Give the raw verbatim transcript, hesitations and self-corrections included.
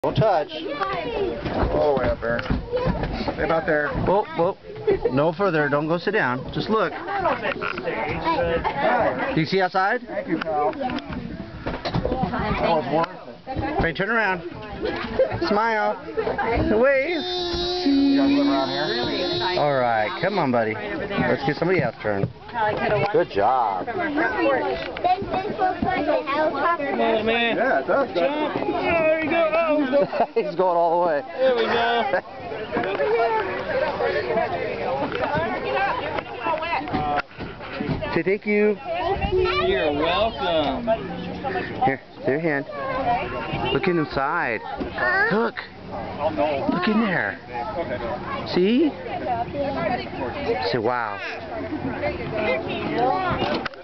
Don't touch. All the way up there. Stay about there. Whoa, whoa. No further. Don't go sit down. Just look. Do you see outside? Thank you, pal. That was worth it. Hey, turn around. Smile. Wave. You guys live around here? All right. Come on, buddy. Let's get somebody else's turn. Good job. Yeah, it does. There we go. Oh. He's going all the way. There we go. Say thank you. You're welcome. Here, take your hand. Look inside. Look. Look in there. See? Say wow.